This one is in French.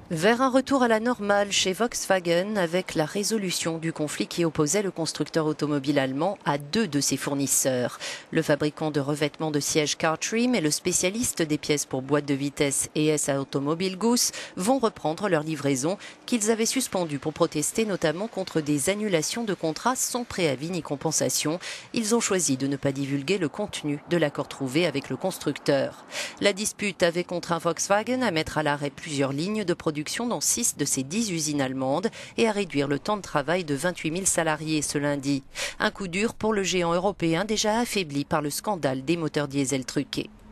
Vers un retour à la normale chez Volkswagen avec la résolution du conflit qui opposait le constructeur automobile allemand à deux de ses fournisseurs. Le fabricant de revêtements de sièges Cartrim et le spécialiste des pièces pour boîtes de vitesse ES Automobile Goose vont reprendre leur livraison qu'ils avaient suspendue pour protester notamment contre des annulations de contrats sans préavis ni compensation. Ils ont choisi de ne pas divulguer le contenu de l'accord trouvé avec le constructeur. La dispute avait contraint Volkswagen à mettre à l'arrêt plusieurs lignes de production dans 6 de ses 10 usines allemandes et à réduire le temps de travail de 28 000 salariés ce lundi. Un coup dur pour le géant européen déjà affaibli par le scandale des moteurs diesel truqués.